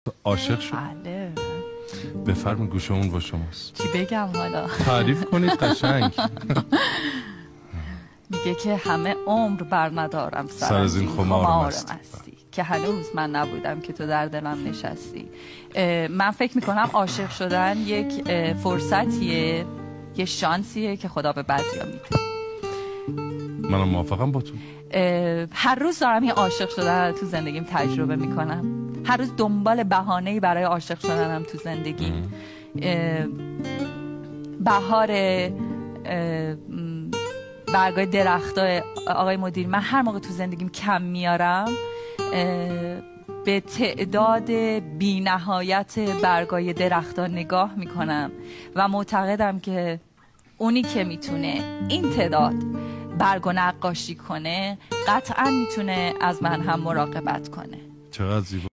عاشق شد؟ بله. بفرمایید گوشمون با شماست. چی بگم حالا؟ تعریف کنید قشنگ. میگه که همه عمر بر ندارم سر از این خمار مستی که هنوز من نبودم که تو در دلم نشستی. من فکر میکنم عاشق شدن یک فرصتیه، یه شانسیه که خدا به بعضیا میده. منم موافقم با تو. هر روز دارم یه عاشق شدن تو زندگیم تجربه میکنم. هر روز دنبال بهانه‌ای برای عاشق شدنم تو زندگیم. بهار برگای درختای آقای مدیر، من هر موقع تو زندگیم کم میارم به تعداد بی نهایت برگای درختا نگاه میکنم و معتقدم که اونی که میتونه این تعداد برگو نقاشی کنه قطعا میتونه از من هم مراقبت کنه. چقدر زیبا.